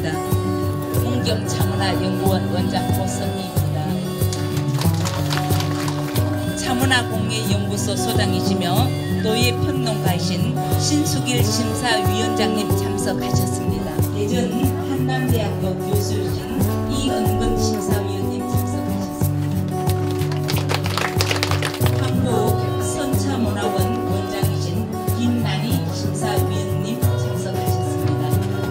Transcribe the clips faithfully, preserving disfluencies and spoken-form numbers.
하겠습니다. 문경 차문화연구원 원장 고선희입니다. 차문화공예연구소 소장이시며 노예평론가이신 신수길 심사위원장님 참석하셨습니다. 대전 한남대학교 교수이신 이은근 심사위원님 참석하셨습니다. 한국 선차문화원 원장이신 김난희 심사위원님 참석하셨습니다.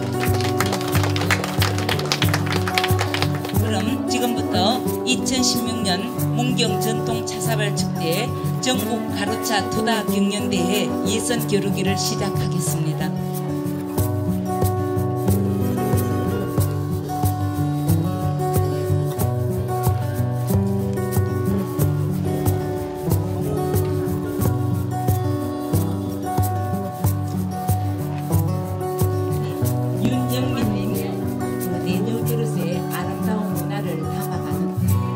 그럼 지금부터 이천십육 년 문경 전통 차사발 축제 전국 가루차 투다 경연대회 예선 겨루기를 시작하겠습니다. 윤영민님, 내년 그릇에 아름다운 문화를 담아가는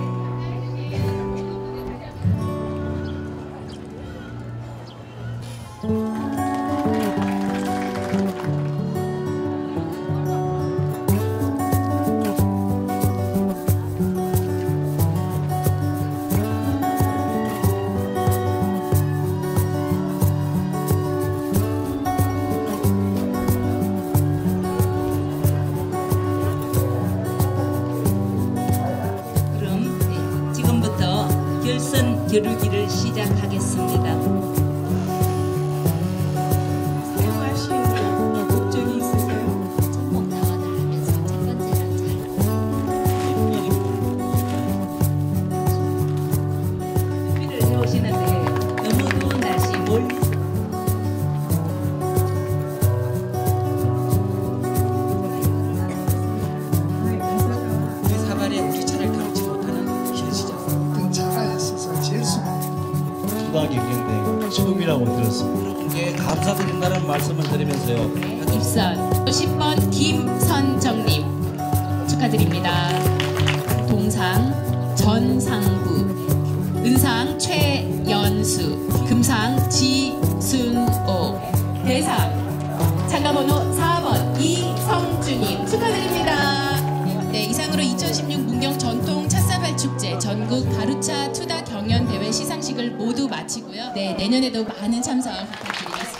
결선 겨루기를 시작하겠습니다. 사용하시는 목적이 있으세요? 전목 나와달 하면서 첫 번째는 잘 준비를 해오시는데 너무 더운 날씨 멀리서 우리 사발에 우리 차를 가르치 못하는 길시죠. 투다 경연대 처음이라고 들었습니다. 여러분께 감사드린다는 말씀을 드리면서요. 입선 오십 번 김선정님 축하드립니다. 동상 전상부, 은상 최연수, 금상 지순오, 대상 참가번호 사 번 이성주님 축하드립니다. 네, 이상으로 이천십육 문경 전통 찻사발 축제 전국 가루차 투다 경연 대회 시상식을 모두 마치고요. 네, 내년에도 많은 참석 부탁드리겠습니다.